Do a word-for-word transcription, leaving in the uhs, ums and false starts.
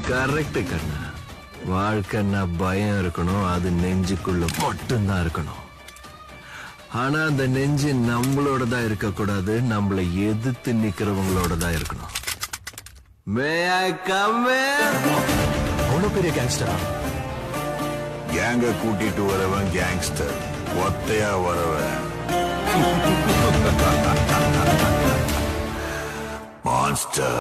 Correct கண்ணா. வாழ்க்கைன்னா பயம் இருக்கணும், அது நெஞ்சுக்குள்ள மட்டும்தான் இருக்கணும். ஆனா அந்த நெஞ்சு நம்மளோட தான் இருக்க கூடாது, நம்மளை எதிர்த்து நிக்கிறவங்களோட தான் இருக்கணும். May I come in? அவ்வளவு பெரிய கேங்ஸ்டரா? கேங்க கூட்டிட்டு வரவன் கேங்ஸ்டர், ஒத்தையா வரவன் மான்ஸ்டர்.